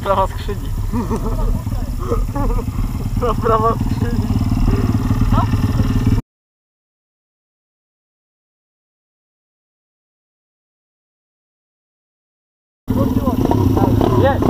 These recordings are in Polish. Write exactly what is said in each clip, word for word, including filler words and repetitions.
prawa skrzyni. To prawa skrzyni. Co? Jedź!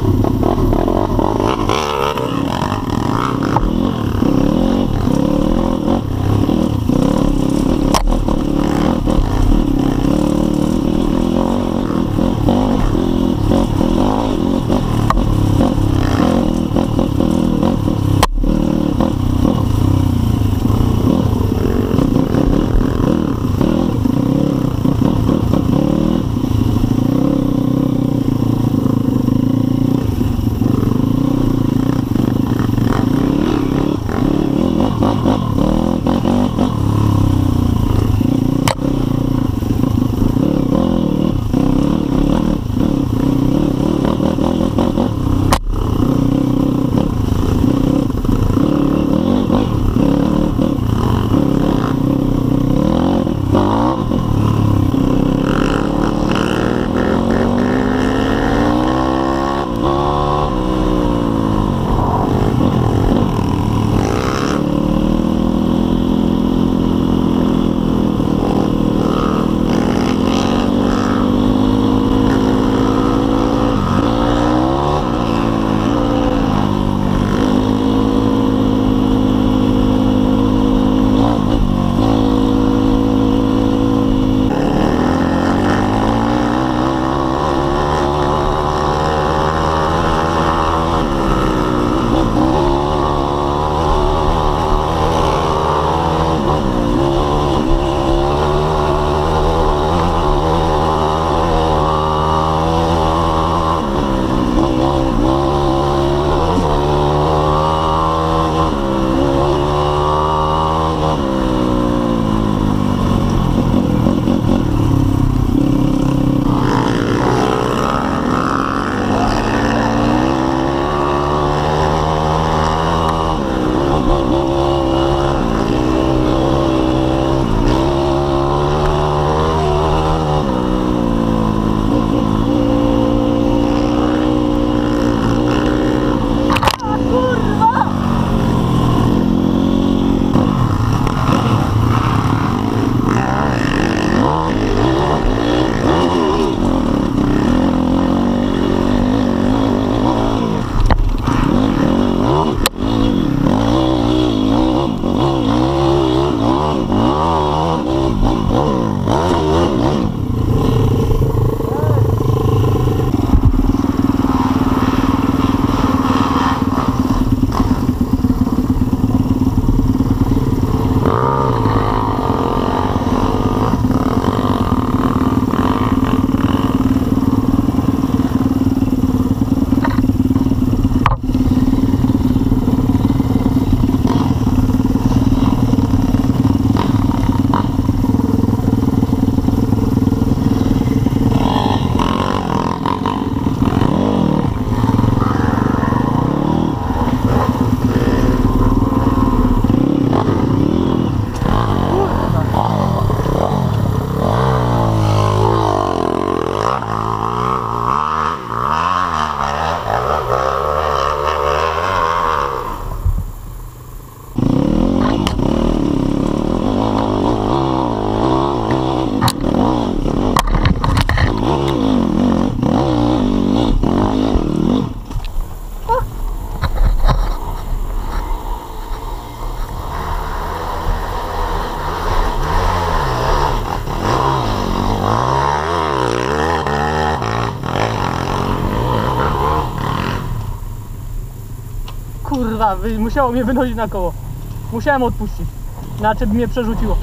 Kurwa, musiało mnie wynosić na koło. Musiałem odpuścić. Inaczej by mnie przerzuciło.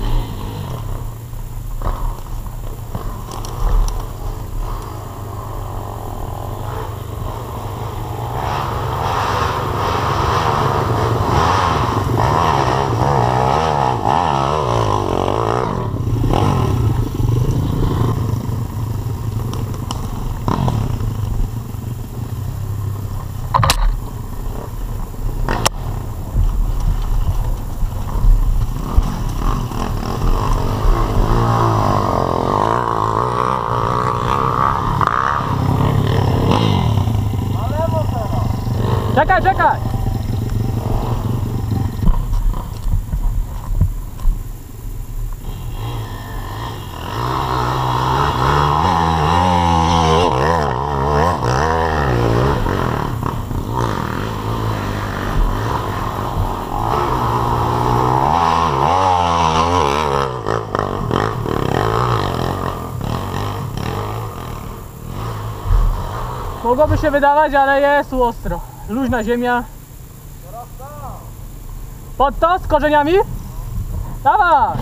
Czekaj, czekaj! Mogłoby się wydawać, ale jest tu ostro. Luźna ziemia. Pod to z korzeniami? Dawaj!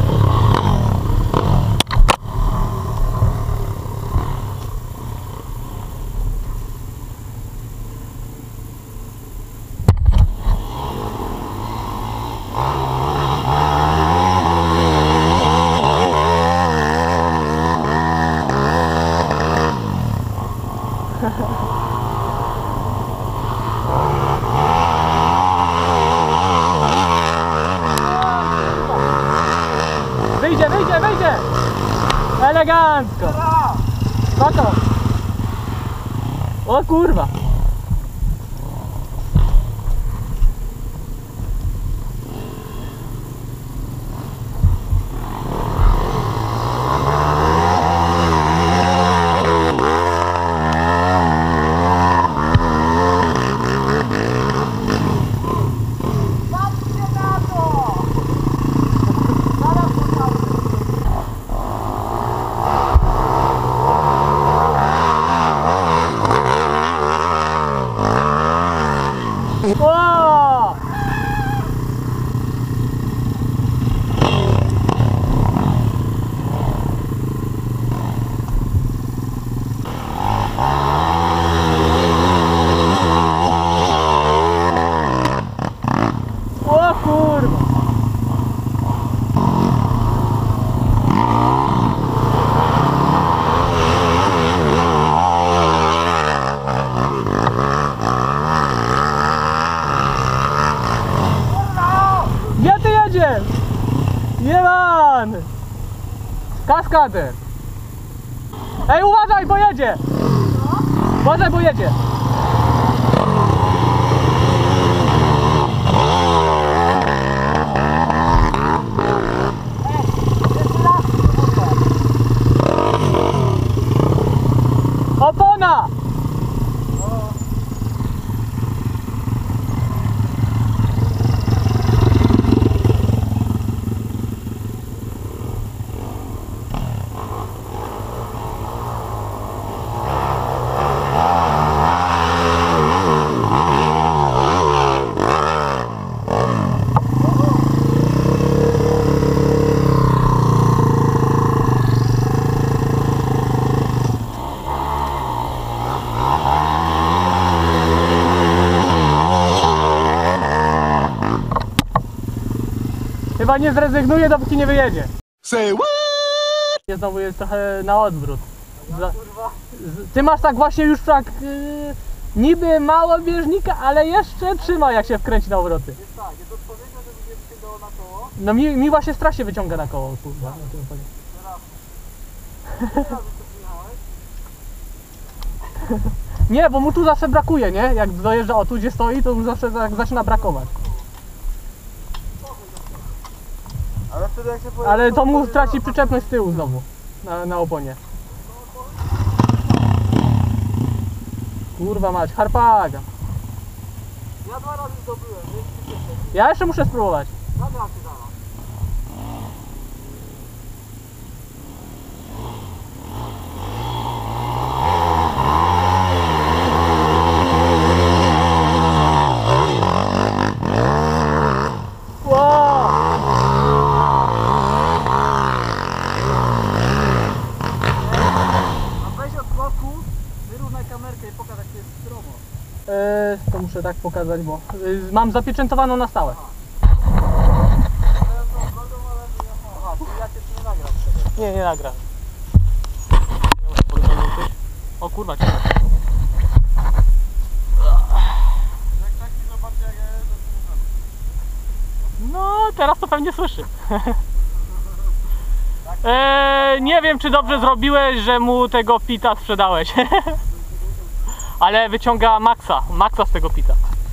Wyjdzie, wyjdzie, wyjdzie! Elegancko! Spoko! O kurwa! O! O kurwa! Gdzie ty jedziesz? Jeman! Kaskader! Ej, uważaj, bo jedzie! Uważaj, bo jedzie! Opona! Chyba nie zrezygnuje, dopóki nie wyjedzie. Say what? Znowu jest trochę na odwrót. Za, z, ty masz tak właśnie już tak yy, niby mało bieżnika, ale jeszcze trzyma, jak się wkręci na obroty. Jest tak, jest odpowiednio, żeby nie wyciągało na koło. No mi, mi właśnie strasznie wyciąga na koło, kurwa. na tym pole. Teraz to przyjechałeś. Nie, bo mu tu zawsze brakuje, nie? Jak dojeżdża o tu, gdzie stoi, to mu zawsze tak zaczyna brakować. Ale wtedy jak się pojedzie, Ale to mu traci przyczepność z tyłu znowu, na, na oponie. Kurwa mać, harpaga. Ja dwa razy zdobyłem, więc się cieszę. Ja jeszcze muszę spróbować. Nagram się zaraz. Wow! A weź od boku, wyrównaj kamerkę i pokaż, jak to jest stromo. Yy, to muszę tak pokazać, bo yy, mam zapieczętowaną na stałe. Teraz tą drogą, ale aha, czyli ja cię tu nie nagram wtedy. Nie, nie nagra. O kurwa, cię. Jak tak ci zobaczę, jak ja jeżdżę, to nie nagram. No, teraz to pewnie słyszy. Eee, nie wiem, czy dobrze zrobiłeś, że mu tego pita sprzedałeś. Ale wyciąga maksa, maksa z tego pita.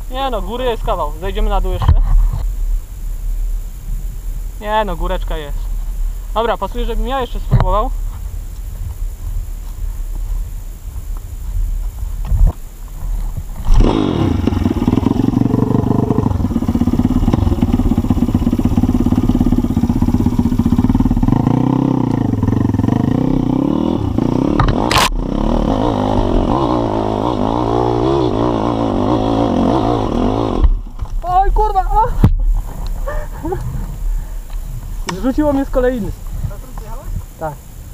Nie no, góry jest kawał. Zejdziemy na dół jeszcze. Nie no, góreczka jest. Dobra, pasuje, żebym ja jeszcze spróbował. Oj kurwa! O! Zrzuciło mnie z kolejny. Tak.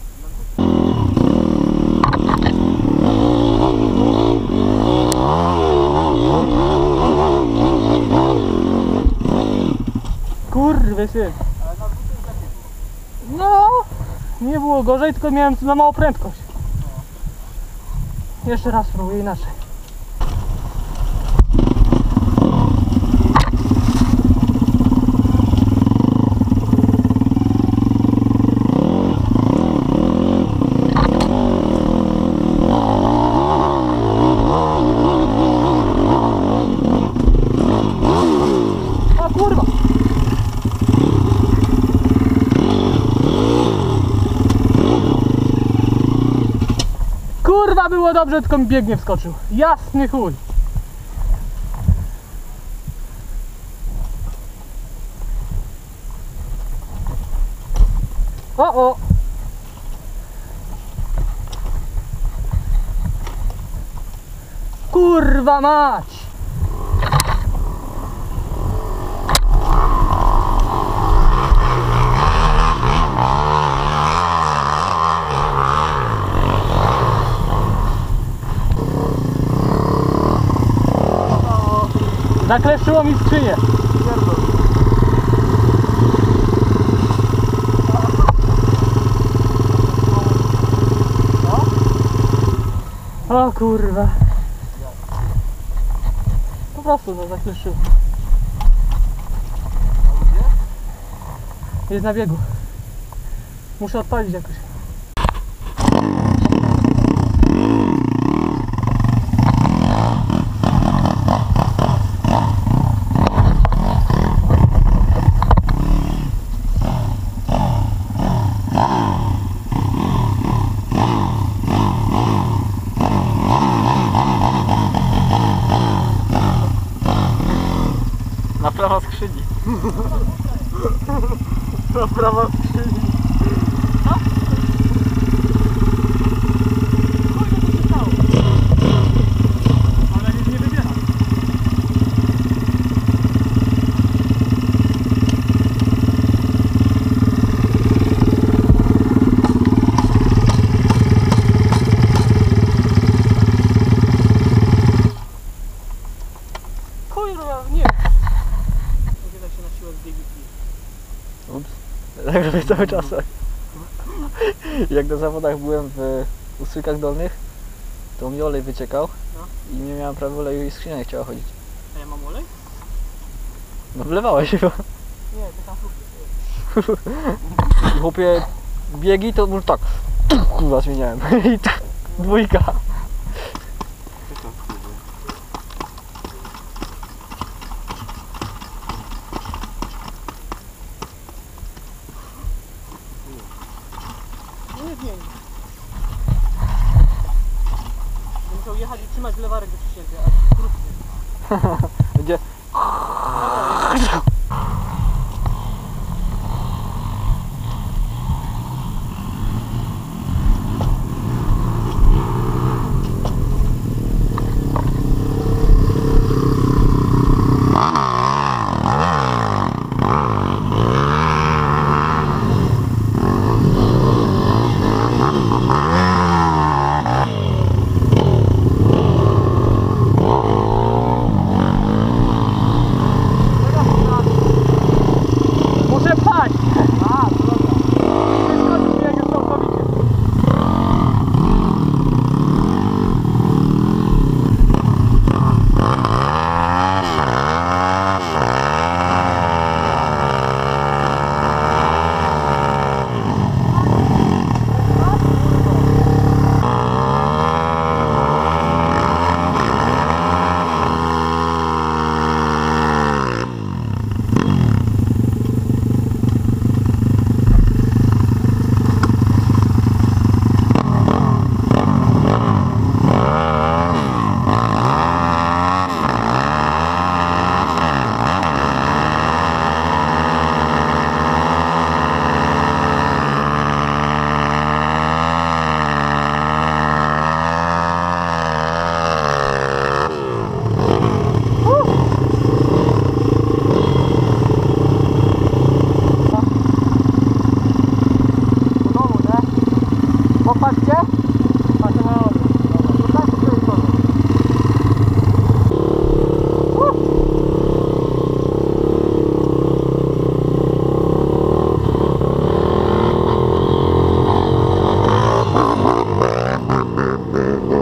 Kurwy syn. No, nie było gorzej, tylko miałem za małą prędkość. Jeszcze raz spróbuję inaczej. O kurwa! Kurwa, było dobrze, tylko mi biegnie wskoczył. Jasny chuj. O, o. Kurwa mać. Zakleszczyło mi skrzynię. O kurwa. Po prostu no zakleszczyło. Jest na biegu. Muszę odpalić jakoś. Naprawa skrzyni. Naprawa skrzyni. Ale nic nie wybiera. Kurwa, nie. Nie da się na siłę zbiegać. Ups, tak robię cały czas. Jak na zawodach byłem w Ustrykach Dolnych, to mi olej wyciekał No. i nie miałem prawie oleju i skrzynia nie chciała chodzić. A ja mam olej? No wlewałeś chyba. Nie, to tam I chłopie biegi to już tak kurwa zmieniałem. I tak dwójka. nie zmieni. Musiał jechać i trzymać lewarek wyciśnięty, a krótkie. Będzie Teraz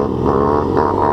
Dobra.